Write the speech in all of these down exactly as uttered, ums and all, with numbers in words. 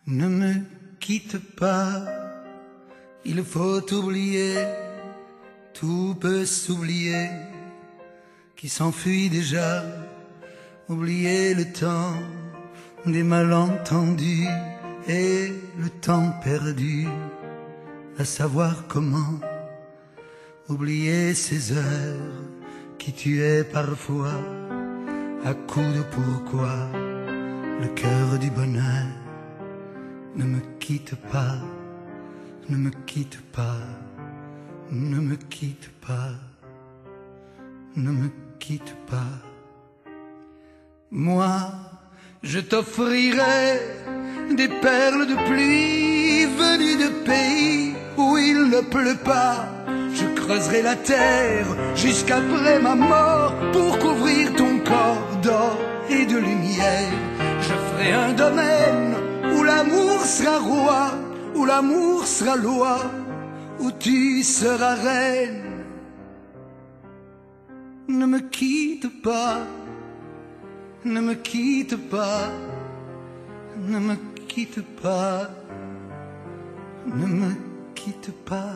Ne me quitte pas, il faut oublier, tout peut s'oublier, qui s'enfuit déjà, oublier le temps des malentendus et le temps perdu, à savoir comment oublier ces heures qui tuaient parfois à coups de pourquoi le cœur du bonheur. Ne me quitte pas, ne me quitte pas, ne me quitte pas, ne me quitte pas. Moi, je t'offrirai des perles de pluie venues de pays où il ne pleut pas. Je creuserai la terre jusqu'après ma mort pour couvrir ton corps d'or et de lumière. Je ferai un domaine où l'amour sera roi, où l'amour sera loi, où tu seras reine. Ne me quitte pas, ne me quitte pas, ne me quitte pas, ne me quitte pas.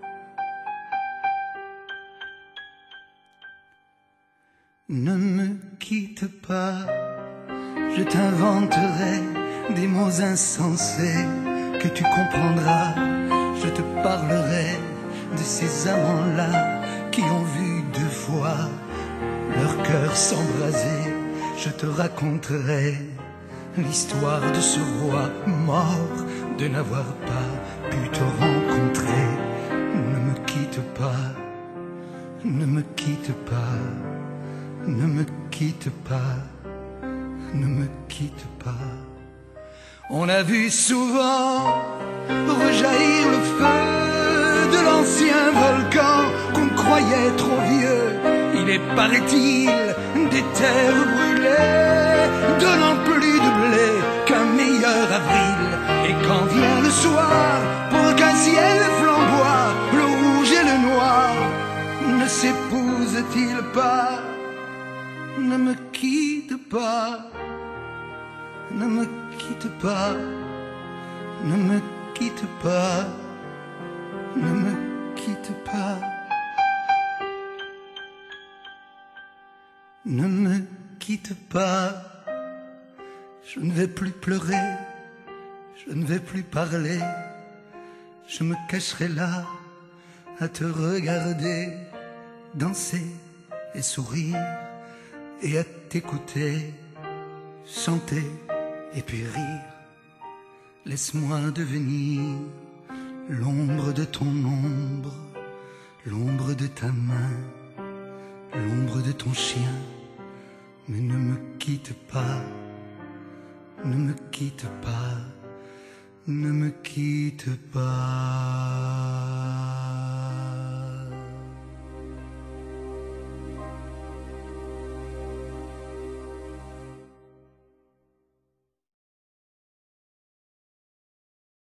Ne me quitte pas, je t'inventerai des mots insensés que tu comprendras. Je te parlerai de ces amants-là qui ont vu deux fois leur cœur s'embraser. Je te raconterai l'histoire de ce roi mort de n'avoir pas pu te rencontrer. Ne me quitte pas, ne me quitte pas, ne me quitte pas, ne me quitte pas. On a vu souvent rejaillir le feu de l'ancien volcan qu'on croyait trop vieux. Il est, paraît-il, des terres brûlées, donnant plus de blé qu'un meilleur avril. Et quand vient le soir, pour qu'un ciel flamboie, le rouge et le noir ne s'épousent-ils pas? Ne me quitte pas, ne me quitte pas, ne me quitte pas, ne me quitte pas. Ne me quitte pas, je ne vais plus pleurer, je ne vais plus parler, je me cacherai là à te regarder, danser et sourire, et à t'écouter, chanter et puis rire. Laisse-moi devenir l'ombre de ton ombre, l'ombre de ta main, l'ombre de ton chien. Mais ne me quitte pas, ne me quitte pas, ne me quitte pas.